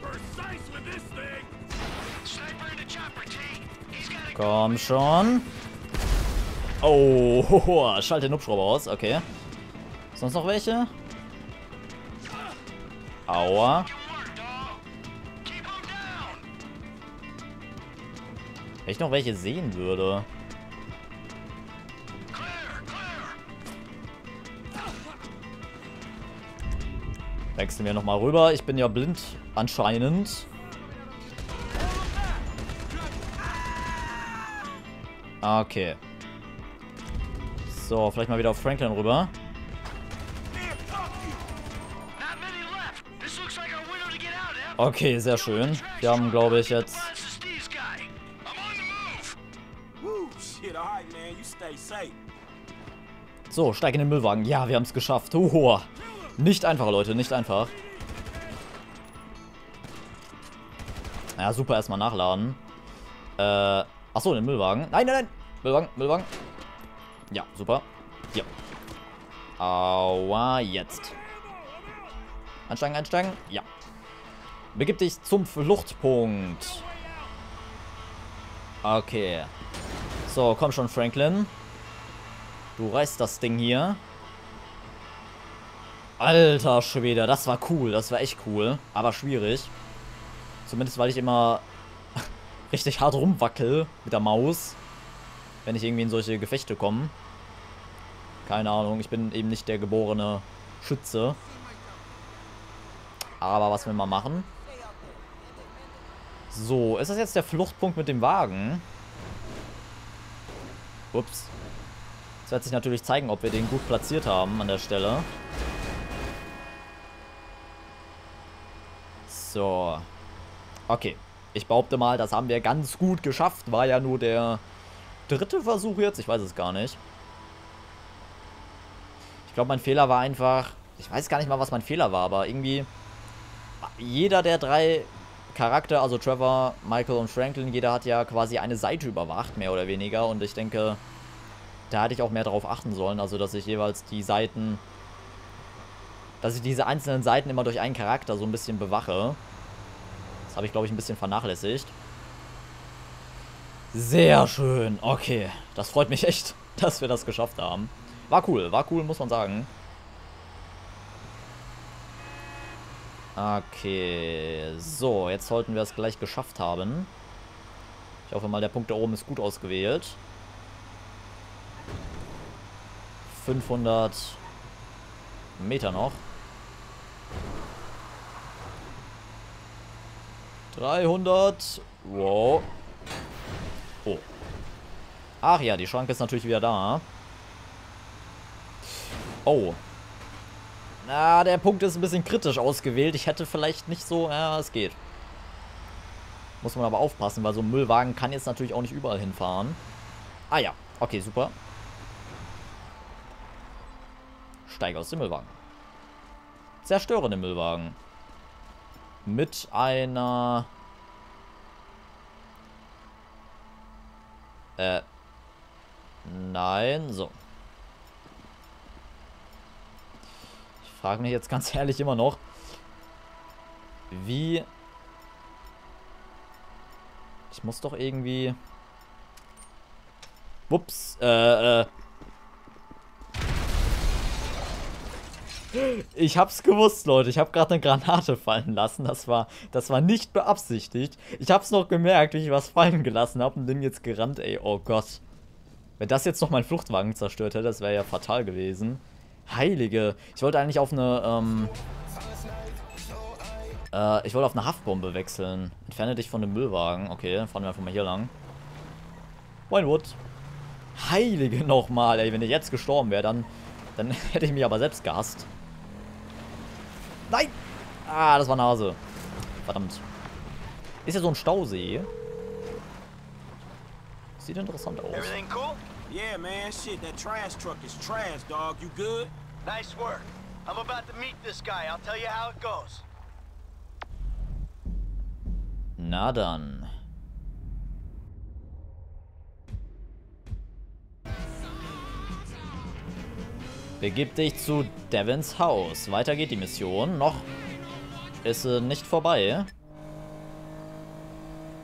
Komm schon. Oh, schalte den Hubschrauber aus. Okay. Sonst noch welche? Aua. Wenn ich noch welche sehen würde. Wechseln wir nochmal rüber. Ich bin ja blind anscheinend. Okay. So, vielleicht mal wieder auf Franklin rüber. Okay, sehr schön. Wir haben, glaube ich, jetzt... So, steig in den Müllwagen. Ja, wir haben es geschafft. Nicht einfach, Leute, nicht einfach. Ja, super, erstmal nachladen. Achso, in den Müllwagen. Nein, nein, nein. Müllwagen, Müllwagen. Ja, super. Hier. Aua, jetzt. Einsteigen, einsteigen. Ja. Begib dich zum Fluchtpunkt. Okay. So, komm schon, Franklin. Du reißt das Ding hier. Alter Schwede, das war cool. Das war echt cool. Aber schwierig. Zumindest, weil ich immer richtig hart rumwackel mit der Maus. Wenn ich irgendwie in solche Gefechte komme. Keine Ahnung, ich bin eben nicht der geborene Schütze. Aber was will man machen? So, ist das jetzt der Fluchtpunkt mit dem Wagen? Ups. Das wird sich natürlich zeigen, ob wir den gut platziert haben an der Stelle. So. Okay. Ich behaupte mal, das haben wir ganz gut geschafft. War ja nur der 3. Versuch jetzt. Ich weiß es gar nicht. Ich glaube, mein Fehler war einfach... Ich weiß gar nicht mal, was mein Fehler war, aber irgendwie... Jeder der 3 Charakter, also Trevor, Michael und Franklin, jeder hat ja quasi eine Seite überwacht, mehr oder weniger. Und ich denke, da hätte ich auch mehr darauf achten sollen. Also, dass ich jeweils die Seiten... Dass ich diese einzelnen Seiten immer durch einen Charakter so ein bisschen bewache. Das habe ich, glaube ich, ein bisschen vernachlässigt. Sehr schön. Okay. Das freut mich echt, dass wir das geschafft haben. War cool, muss man sagen. Okay. So, jetzt sollten wir es gleich geschafft haben. Ich hoffe mal, der Punkt da oben ist gut ausgewählt. 500 Meter noch. 300. Wow. Oh. Ach ja, die Schranke ist natürlich wieder da. Oh. Na, der Punkt ist ein bisschen kritisch ausgewählt. Ich hätte vielleicht nicht so... Ja, es geht. Muss man aber aufpassen, weil so ein Müllwagen kann jetzt natürlich auch nicht überall hinfahren. Ah ja. Okay, super. Steige aus dem Müllwagen. Zerstöre den Müllwagen. Mit einer... Nein, so. Ich frage mich jetzt ganz ehrlich immer noch, wie... Ich muss doch irgendwie... Ups, Ich hab's gewusst, Leute. Ich habe gerade eine Granate fallen lassen. Das war nicht beabsichtigt. Ich hab's noch gemerkt, wie ich was fallen gelassen habe und bin jetzt gerannt, ey. Oh Gott. Wenn das jetzt noch mein Fluchtwagen zerstört hätte, das wäre ja fatal gewesen. Heilige. Ich wollte eigentlich auf eine, ich wollte auf eine Haftbombe wechseln. Entferne dich von dem Müllwagen. Okay, dann fahren wir einfach mal hier lang. Winewood. Heilige nochmal, ey. Wenn ich jetzt gestorben wäre, dann hätte ich mich aber selbst gehasst. Nein! Ah, das war Nase. Verdammt. Ist ja so ein Stausee. Sieht interessant aus. Everything cool? Yeah, man. Shit, that trash truck is trash, dog. You good? Nice work. I'm about to meet this guy. I'll tell you how it goes. Na dann. Begib dich zu Devins Haus. Weiter geht die Mission. Noch ist sie nicht vorbei.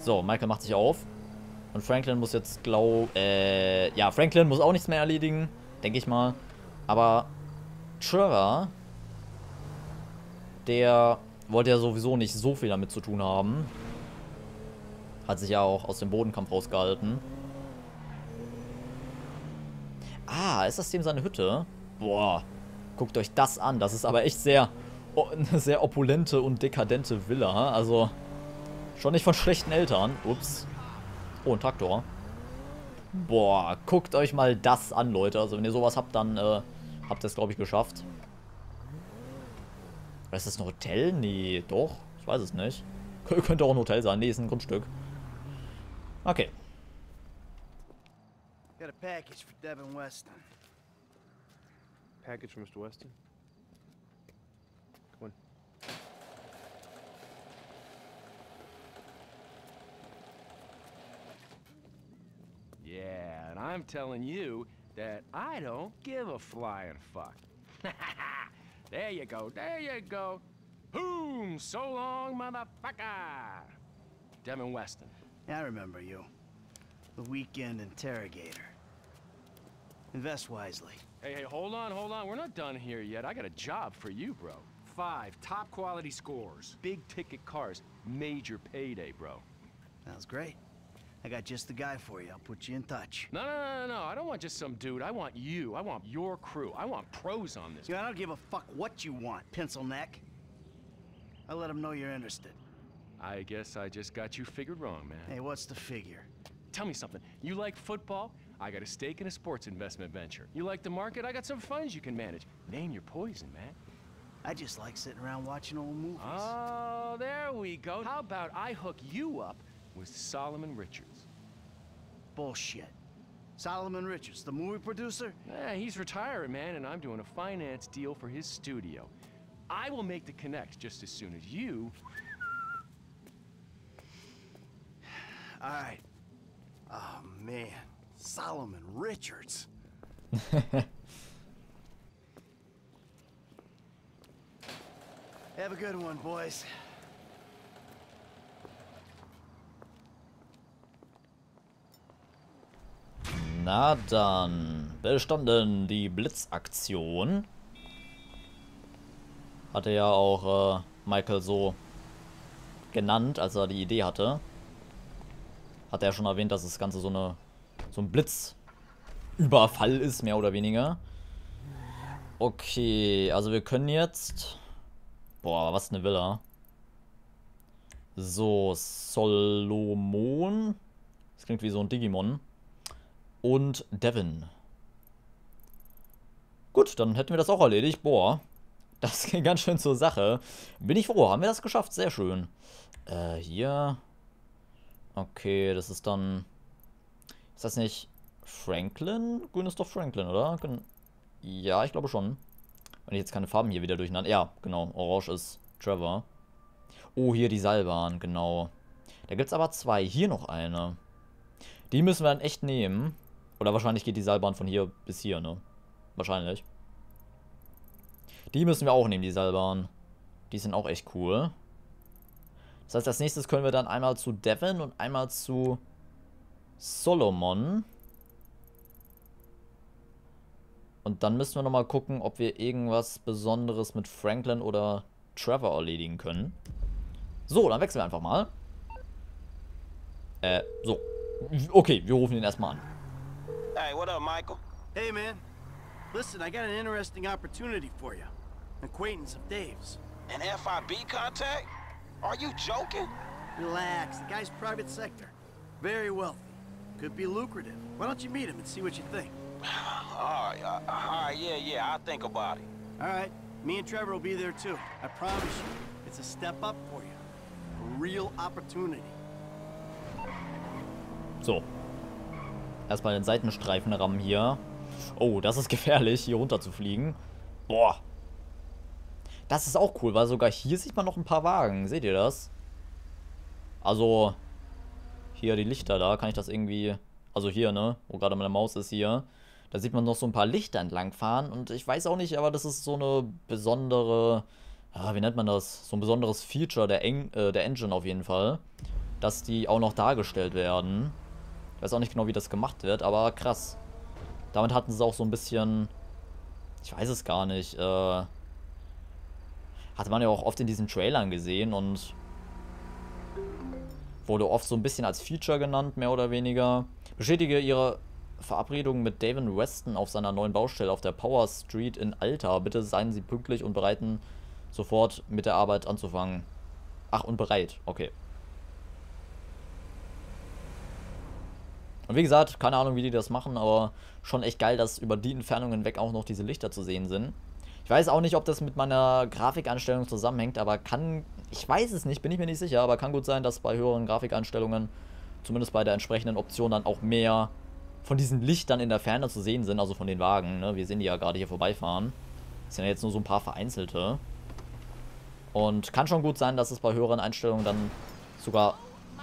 So, Michael macht sich auf. Und Franklin muss jetzt, ja, Franklin muss auch nichts mehr erledigen. Denke ich mal. Aber Trevor, der wollte ja sowieso nicht so viel damit zu tun haben. Hat sich ja auch aus dem Bodenkampf rausgehalten. Ah, ist das dem seine Hütte? Boah, guckt euch das an. Das ist aber echt eine sehr opulente und dekadente Villa. Also, schon nicht von schlechten Eltern. Ups. Oh, ein Traktor. Boah, guckt euch mal das an, Leute. Also, wenn ihr sowas habt, dann habt ihr es, glaube ich, geschafft. Ist das ein Hotel? Nee, doch. Ich weiß es nicht. Könnte auch ein Hotel sein. Nee, ist ein Grundstück. Okay. Got a package for Devin Weston. Package for Mr. Weston? Come on. Yeah, and I'm telling you that I don't give a flying fuck. There you go, there you go. Boom! So long, motherfucker! Devin Weston. I remember you. The weekend interrogator. Invest wisely. Hey, hold on, hold on. We're not done here yet. I got a job for you, bro. 5 top quality scores. Big ticket cars. Major payday, bro. Sounds great. I got just the guy for you. I'll put you in touch. No. I don't want just some dude. I want you. I want your crew. I want pros on this. I don't give a fuck what you want, pencil neck. I'll let them know you're interested. I guess I just got you figured wrong, man. Hey, what's the figure? Tell me something. You like football? I got a stake in a sports investment venture. You like the market? I got some funds you can manage. Name your poison, man. I just like sitting around watching old movies. Oh, there we go. How about I hook you up with Solomon Richards? Bullshit. Solomon Richards, the movie producer? Yeah, he's retiring, man, and I'm doing a finance deal for his studio. I will make the connect just as soon as you... All right. Oh, man. Solomon Richards. Have a good one, boys. Na dann. Bestanden. Die Blitzaktion. Hatte ja auch Michael so genannt, als er die Idee hatte. Hat er ja schon erwähnt, dass das Ganze so ein Blitzüberfall ist, mehr oder weniger. Okay, also wir können jetzt... Boah, was eine Villa. So, Solomon. Das klingt wie so ein Digimon. Und Devin. Gut, dann hätten wir das auch erledigt. Boah, das ging ganz schön zur Sache. Bin ich froh, haben wir das geschafft. Sehr schön. Hier... Okay, das ist dann... Ist das nicht Franklin? Grün ist doch Franklin, oder? Ja, ich glaube schon. Wenn ich jetzt keine Farben hier wieder durcheinander... Ja, genau. Orange ist Trevor. Oh, hier die Seilbahn, genau. Da gibt es aber 2. Hier noch eine. Die müssen wir dann echt nehmen. Oder wahrscheinlich geht die Seilbahn von hier bis hier, ne? Wahrscheinlich. Die müssen wir auch nehmen, die Seilbahn. Die sind auch echt cool. Das heißt, als nächstes können wir dann einmal zu Devin und einmal zu Solomon. Und dann müssen wir nochmal gucken, ob wir irgendwas Besonderes mit Franklin oder Trevor erledigen können. So, dann wechseln wir einfach mal. So. Okay, wir rufen ihn erstmal an. Hey, what up, Michael? Hey, man. Listen, I got an interesting opportunity for you. An acquaintance of Dave's. An FIB contact? Are you joking? Relax. The guy's private sector. Very wealthy. Could be lucrative. Why don't you meet him and see what you think? All right, yeah, I'll think about it. All right. Me and Trevor will be there, too. I promise you. It's a step up for you. A real opportunity. So. Erstmal den Seitenstreifen rammen hier. Oh, das ist gefährlich, hier runter zu fliegen. Boah. Das ist auch cool, weil sogar hier sieht man noch ein paar Wagen. Seht ihr das? Also, hier die Lichter da, kann ich das irgendwie... Also hier, ne? Wo gerade meine Maus ist hier. Da sieht man noch so ein paar Lichter entlang fahren. Und ich weiß auch nicht, aber das ist so eine besondere... Ja, wie nennt man das? So ein besonderes Feature der Engine auf jeden Fall. dass die auch noch dargestellt werden. Ich weiß auch nicht genau, wie das gemacht wird, aber krass. Damit hatten sie auch so ein bisschen, ich weiß es gar nicht, hatte man ja auch oft in diesen Trailern gesehen und wurde oft so ein bisschen als Feature genannt, mehr oder weniger. Bestätige ihre Verabredung mit David Weston auf seiner neuen Baustelle auf der Power Street in Alta. Bitte seien Sie pünktlich und bereiten sofort mit der Arbeit anzufangen. Ach, und bereit. Okay. Und wie gesagt, keine Ahnung, wie die das machen, aber schon echt geil, dass über die Entfernung hinweg auch noch diese Lichter zu sehen sind. Ich weiß auch nicht, ob das mit meiner Grafikeinstellung zusammenhängt, aber ich weiß es nicht, bin ich mir nicht sicher, aber kann gut sein, dass bei höheren Grafikeinstellungen, zumindest bei der entsprechenden Option, dann auch mehr von diesen Lichtern in der Ferne zu sehen sind, also von den Wagen, ne? Wir sehen die ja gerade hier vorbeifahren. Das sind ja jetzt nur so ein paar vereinzelte. Und kann schon gut sein, dass es bei höheren Einstellungen dann sogar,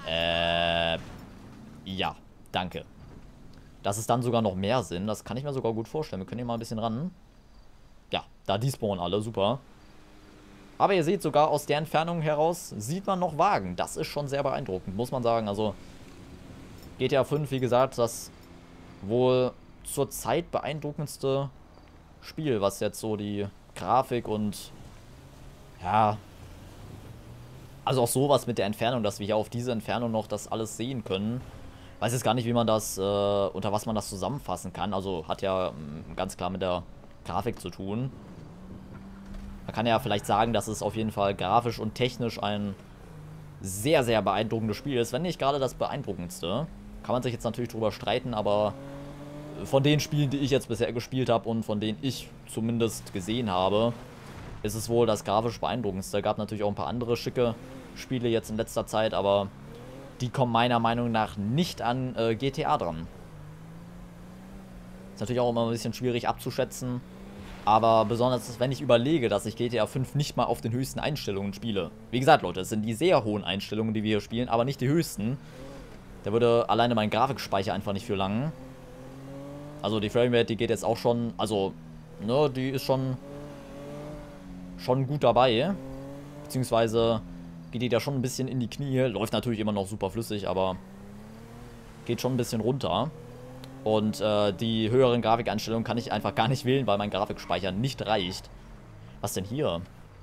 ja, danke. Dass es dann sogar noch mehr sind, das kann ich mir sogar gut vorstellen. Wir können hier mal ein bisschen ran. Ja, da despawnen alle, super. Aber ihr seht, sogar aus der Entfernung heraus sieht man noch Wagen. Das ist schon sehr beeindruckend, muss man sagen. Also, GTA 5, wie gesagt, das wohl zurzeit beeindruckendste Spiel, was jetzt so die Grafik und ja, also auch sowas mit der Entfernung, dass wir hier auf diese Entfernung noch das alles sehen können. Weiß jetzt gar nicht, wie man das, unter was man das zusammenfassen kann. Also hat ja ganz klar mit der Grafik zu tun. Man kann ja vielleicht sagen, dass es auf jeden Fall grafisch und technisch ein sehr, sehr beeindruckendes Spiel ist. Wenn nicht gerade das beeindruckendste. Kann man sich jetzt natürlich drüber streiten, aber von den Spielen, die ich jetzt bisher gespielt habe und von denen ich zumindest gesehen habe, ist es wohl das grafisch beeindruckendste. Gab natürlich auch ein paar andere schicke Spiele jetzt in letzter Zeit, aber die kommen meiner Meinung nach nicht an GTA dran. Ist natürlich auch immer ein bisschen schwierig abzuschätzen, aber besonders wenn ich überlege, dass ich GTA 5 nicht mal auf den höchsten Einstellungen spiele. Wie gesagt, Leute, es sind die sehr hohen Einstellungen, die wir hier spielen, aber nicht die höchsten. Da würde alleine mein Grafikspeicher einfach nicht für langen. Also die Framerate, die geht jetzt auch schon, also, ne, die ist schon gut dabei. Beziehungsweise geht die da schon ein bisschen in die Knie. Läuft natürlich immer noch super flüssig, aber geht schon ein bisschen runter. Und die höheren Grafikeinstellungen kann ich einfach gar nicht wählen, weil mein Grafikspeicher nicht reicht. Was denn hier?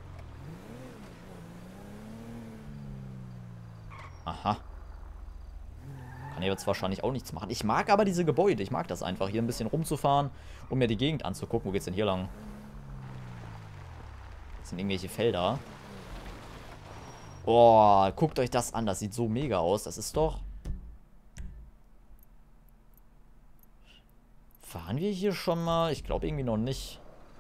Aha. Kann hier jetzt wahrscheinlich auch nichts machen. Ich mag aber diese Gebäude. Ich mag das einfach, hier ein bisschen rumzufahren, um mir die Gegend anzugucken. Wo geht's denn hier lang? Das sind irgendwelche Felder. Oh, guckt euch das an. Das sieht so mega aus. Das ist doch... Fahren wir hier schon mal? Ich glaube irgendwie noch nicht.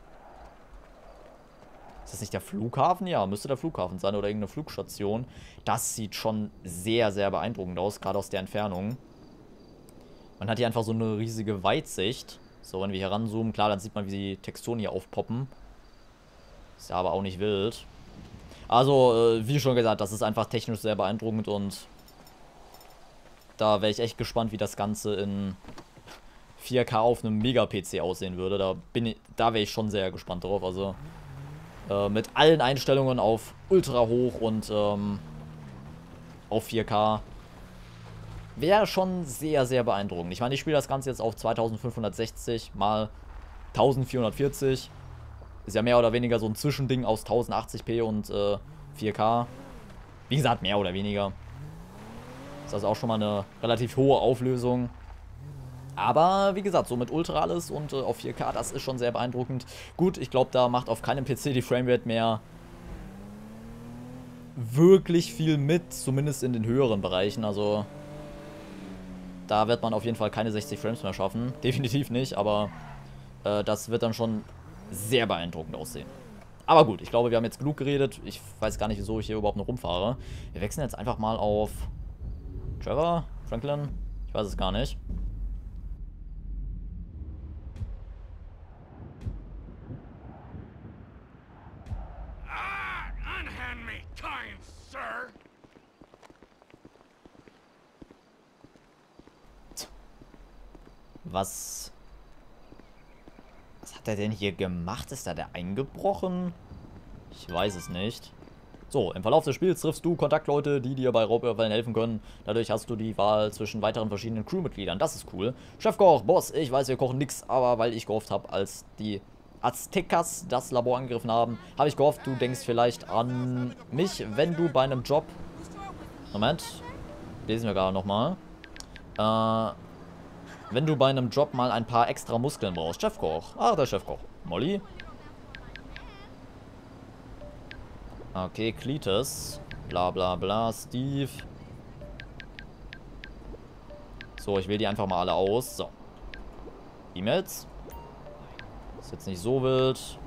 Ist das nicht der Flughafen? Ja, müsste der Flughafen sein oder irgendeine Flugstation. Das sieht schon sehr, sehr beeindruckend aus, gerade aus der Entfernung. Man hat hier einfach so eine riesige Weitsicht. So, wenn wir hier ranzoomen, klar, dann sieht man, wie die Texturen hier aufpoppen. Ist ja aber auch nicht wild. Also, wie schon gesagt, das ist einfach technisch sehr beeindruckend und da wäre ich echt gespannt, wie das Ganze in 4K auf einem Mega-PC aussehen würde. Da wäre ich schon sehr gespannt drauf. Also, mit allen Einstellungen auf ultra hoch und auf 4K wäre schon sehr, sehr beeindruckend. Ich meine, ich spiele das Ganze jetzt auf 2560 mal 1440. Ist ja mehr oder weniger so ein Zwischending aus 1080p und 4K. Wie gesagt, mehr oder weniger. Ist also auch schon mal eine relativ hohe Auflösung. Aber wie gesagt, so mit Ultra alles und auf 4K, das ist schon sehr beeindruckend. Gut, ich glaube, da macht auf keinem PC die Framerate mehr wirklich viel mit, zumindest in den höheren Bereichen. Also da wird man auf jeden Fall keine 60 Frames mehr schaffen. Definitiv nicht, aber das wird dann schon sehr beeindruckend aussehen. Aber gut, ich glaube, wir haben jetzt genug geredet. Ich weiß gar nicht, wieso ich hier überhaupt noch rumfahre. Wir wechseln jetzt einfach mal auf Trevor, Franklin, ich weiß es gar nicht. Unhand me, kind sir. Was hat er denn hier gemacht? Ist da der eingebrochen? Ich weiß es nicht. So, im Verlauf des Spiels triffst du Kontaktleute, die dir bei Raubüberfällen helfen können. Dadurch hast du die Wahl zwischen weiteren verschiedenen Crewmitgliedern. Das ist cool. Chefkoch, Boss, ich weiß, wir kochen nix, aber weil ich gehofft habe, als die Aztecas das Labor angegriffen haben, habe ich gehofft, du denkst vielleicht an mich, wenn du bei einem Job... Moment, lesen wir gerade nochmal. Wenn du bei einem Job mal ein paar extra Muskeln brauchst. Chefkoch. Ah, der Chefkoch. Molly. Okay, Cletus. Bla bla bla. Steve. So, ich wähle die einfach mal alle aus. So. E-Mails. Ist jetzt nicht so wild.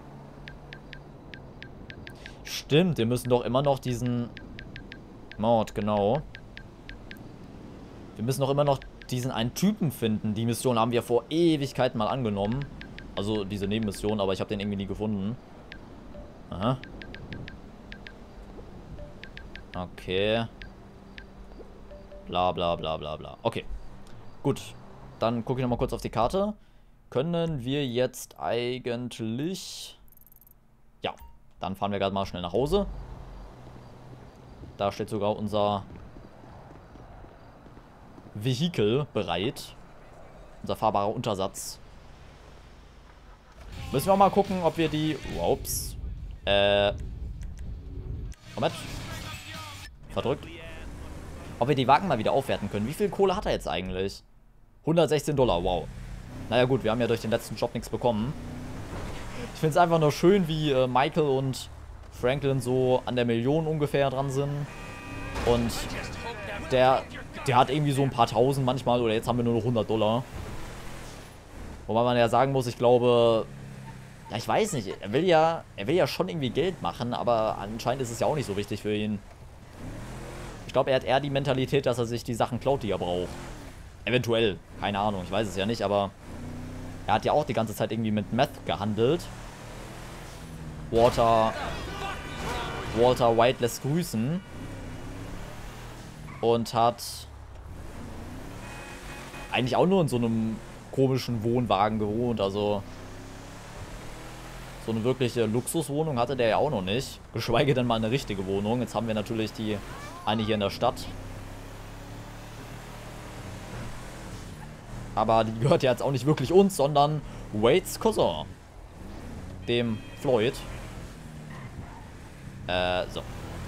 Stimmt, wir müssen doch immer noch diesen... Mord, genau. Wir müssen doch immer noch diesen einen Typen finden. Die Mission haben wir vor Ewigkeiten mal angenommen. Also diese Nebenmission, aber ich habe den irgendwie nie gefunden. Aha. Okay. Bla bla bla bla bla. Okay. Gut. Dann gucke ich nochmal kurz auf die Karte. Können wir jetzt eigentlich... Ja. Dann fahren wir gerade mal schnell nach Hause. Da steht sogar unser Vehikel bereit. Unser fahrbarer Untersatz. Müssen wir mal gucken, ob wir die... Ups. Moment. Verdrückt. Ob wir die Wagen mal wieder aufwerten können. Wie viel Kohle hat er jetzt eigentlich? 116 $, wow. Naja gut, wir haben ja durch den letzten Job nichts bekommen. Ich finde es einfach nur schön, wie Michael und Franklin so an der Million ungefähr dran sind. Und der hat irgendwie so ein paar tausend manchmal. Oder jetzt haben wir nur noch 100 $. Wobei man ja sagen muss, ich glaube... Ja, ich weiß nicht. Er will ja schon irgendwie Geld machen. Aber anscheinend ist es ja auch nicht so wichtig für ihn. Ich glaube, er hat eher die Mentalität, dass er sich die Sachen klaut, die er braucht. Eventuell. Keine Ahnung, ich weiß es ja nicht, aber... Er hat ja auch die ganze Zeit irgendwie mit Meth gehandelt. Walter White lässt grüßen. Und hat... eigentlich auch nur in so einem komischen Wohnwagen gewohnt, also... So eine wirkliche Luxuswohnung hatte der ja auch noch nicht. Geschweige denn mal eine richtige Wohnung. Jetzt haben wir natürlich die eine hier in der Stadt. Aber die gehört ja jetzt auch nicht wirklich uns, sondern Wades Cousin. Dem Floyd. So.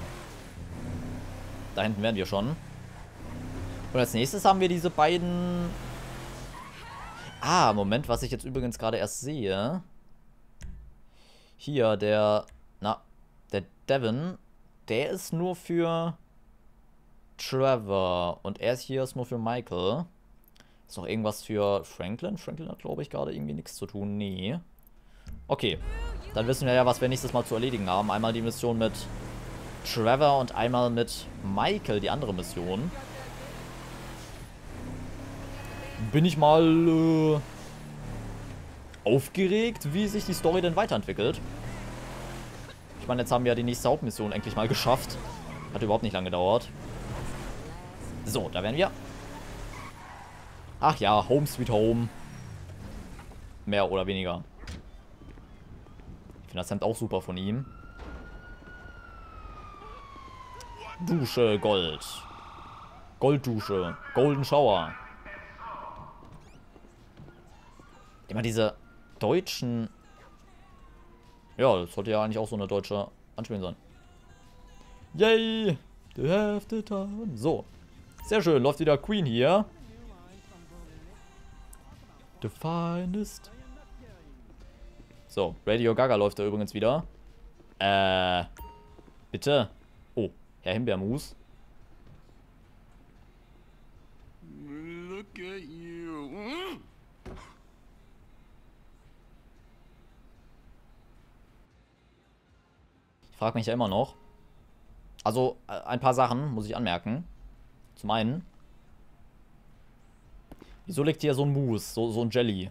Da hinten wären wir schon. Und als nächstes haben wir diese beiden... Ah, Moment, was ich jetzt übrigens gerade erst sehe. Hier, der Devin, der ist nur für Trevor. Und er ist hier ist nur für Michael. Ist noch irgendwas für Franklin? Franklin hat, glaube ich, gerade irgendwie nichts zu tun. Nee. Okay. Dann wissen wir ja, was wir nächstes Mal zu erledigen haben. Einmal die Mission mit Trevor und einmal mit Michael, die andere Mission. Bin ich mal aufgeregt, wie sich die Story denn weiterentwickelt. Ich meine, jetzt haben wir ja die nächste Hauptmission endlich mal geschafft. Hat überhaupt nicht lange gedauert. So, da wären wir. Ach ja, Home Sweet Home. Mehr oder weniger. Ich finde das Hemd auch super von ihm. Dusche, Gold. Golddusche. Golden Shower. Immer diese deutschen... Ja, das sollte ja eigentlich auch so eine deutsche Anspielung sein. Yay! The have the time. So. Sehr schön. Läuft wieder Queen hier. The finest. So. Radio Gaga läuft da übrigens wieder. Bitte. Oh. Herr Himbeermus. Look at you. Ich frage mich ja immer noch. Also, ein paar Sachen muss ich anmerken. Zum einen. Wieso liegt hier so ein Mousse, so ein Jelly?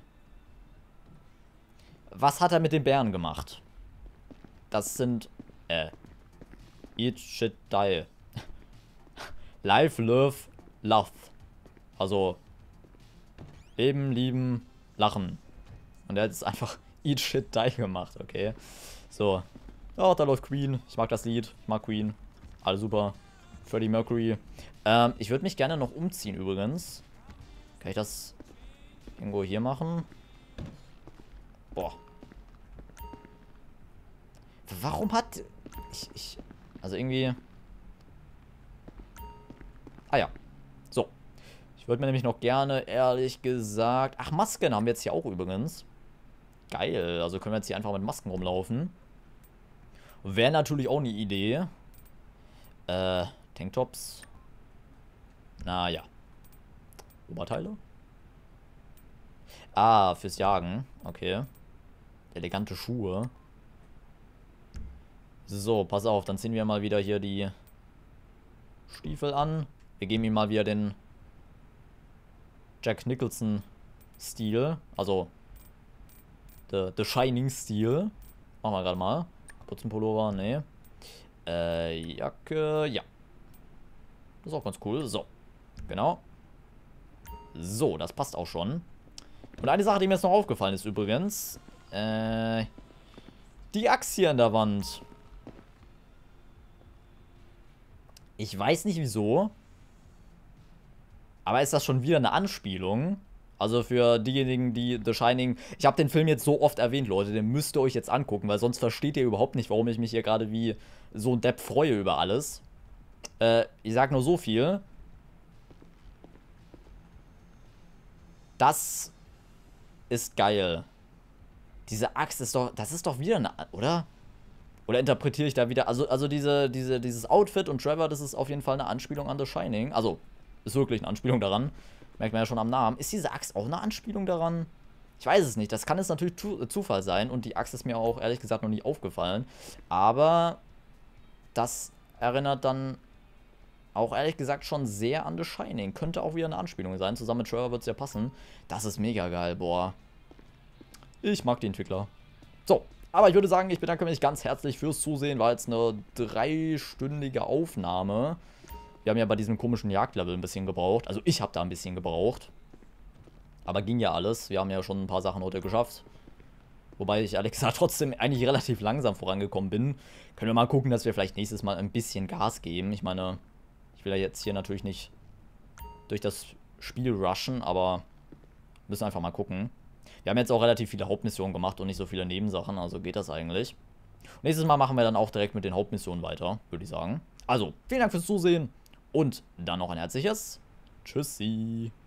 Was hat er mit den Bären gemacht? Das sind, Eat, Shit, Die. Life, Love, Love. Also, leben, lieben, lachen. Und er hat jetzt einfach Eat, Shit, Die gemacht, okay. So. Ja, da läuft Queen. Ich mag das Lied. Ich mag Queen. Alles super. Freddie Mercury. Ich würde mich gerne noch umziehen übrigens. Kann ich das irgendwo hier machen? Boah. Warum hat... Also irgendwie... Ah ja. So. Ich würde mir nämlich noch gerne, ehrlich gesagt... Ach, Masken haben wir jetzt hier auch übrigens. Geil. Also können wir jetzt hier einfach mit Masken rumlaufen. Wäre natürlich auch eine Idee. Tanktops. Naja. Oberteile? Ah, fürs Jagen. Okay. Elegante Schuhe. So, pass auf. Dann ziehen wir mal wieder hier die Stiefel an. Wir geben ihm mal wieder den Jack Nicholson-Stil. Also, The Shining-Stil. Machen wir gerade mal. Putzenpullover, nee. Jacke, ja. Das ist auch ganz cool. So, genau. So, das passt auch schon. Und eine Sache, die mir jetzt noch aufgefallen ist übrigens. Die Axt hier an der Wand. Ich weiß nicht wieso. Aber ist das schon wieder eine Anspielung? Also für diejenigen, die The Shining... Ich habe den Film jetzt so oft erwähnt, Leute. Den müsst ihr euch jetzt angucken, weil sonst versteht ihr überhaupt nicht, warum ich mich hier gerade wie so ein Depp freue über alles. Ich sag nur so viel. Das ist geil. Diese Axt ist doch... Das ist doch wieder eine... Oder? Oder interpretiere ich da wieder... Also dieses Outfit und Trevor, das ist auf jeden Fall eine Anspielung an The Shining. Also, ist wirklich eine Anspielung daran. Merkt man ja schon am Namen. Ist diese Axt auch eine Anspielung daran? Ich weiß es nicht. Das kann jetzt natürlich Zufall sein. Und die Axt ist mir auch ehrlich gesagt noch nie aufgefallen. Aber das erinnert dann auch ehrlich gesagt schon sehr an The Shining. Könnte auch wieder eine Anspielung sein. Zusammen mit Trevor wird es ja passen. Das ist mega geil. Boah. Ich mag die Entwickler. So. Aber ich würde sagen, ich bedanke mich ganz herzlich fürs Zusehen. War jetzt eine 3-stündige Aufnahme. Wir haben ja bei diesem komischen Jagdlevel ein bisschen gebraucht. Also ich habe da ein bisschen gebraucht. Aber ging ja alles. Wir haben ja schon ein paar Sachen heute geschafft. Wobei ich ehrlich gesagt trotzdem eigentlich relativ langsam vorangekommen bin. Können wir mal gucken, dass wir vielleicht nächstes Mal ein bisschen Gas geben. Ich meine, ich will ja jetzt hier natürlich nicht durch das Spiel rushen, aber müssen einfach mal gucken. Wir haben jetzt auch relativ viele Hauptmissionen gemacht und nicht so viele Nebensachen, also geht das eigentlich. Und nächstes Mal machen wir dann auch direkt mit den Hauptmissionen weiter, würde ich sagen. Also, vielen Dank fürs Zusehen und dann noch ein herzliches Tschüssi.